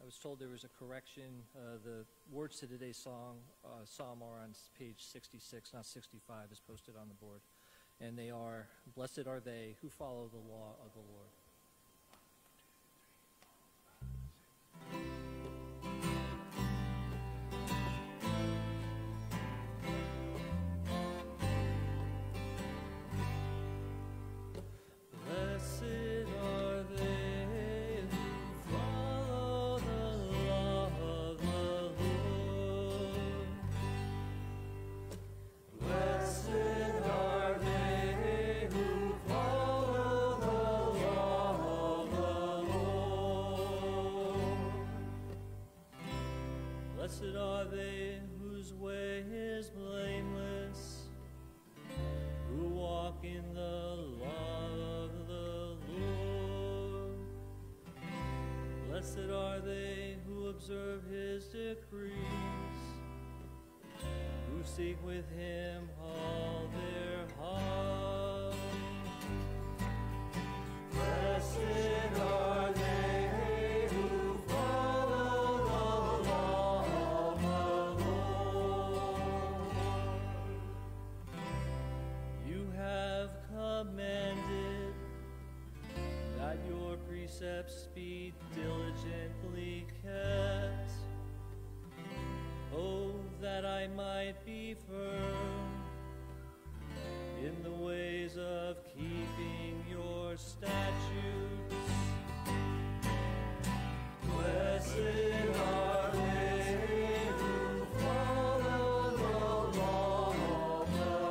was told there was a correction. The words to today's psalm are on page 66, not 65, as posted on the board. And they are, "Blessed are they who follow the law of the Lord." Blessed are they who follow the law of the Lord. Blessed are they who follow the law of the Lord. Blessed are they whose way is blameless, who walk in the law of the Lord. Blessed are they who observe his decrees, who seek with him all their heart. Blessed are they who follow the law of the Lord. You have commanded that your precepts be diligently kept. Oh, that I might be firm in the ways of keeping your statutes. Blessed are they who follow the law of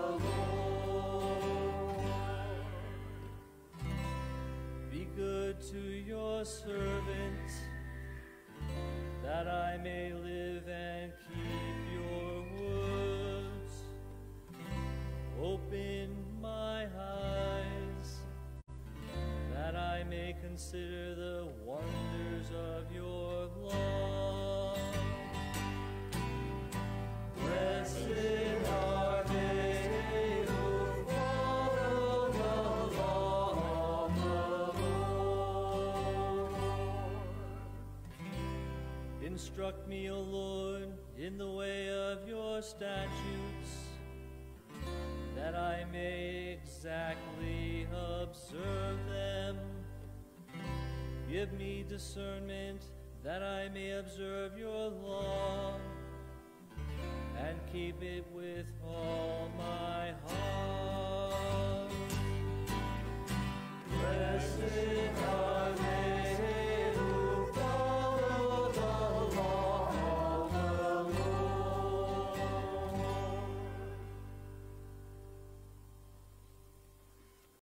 the Lord. Be good to your servant, that I may live and keep your words. Open my eyes, that I may consider the wonders of your law. Blessed are they who follow the law of the Lord. Instruct me, O Lord, in the way of your statutes, that I may exactly observe them. Give me discernment, that I may observe your law, and keep it with all my heart. Blessed are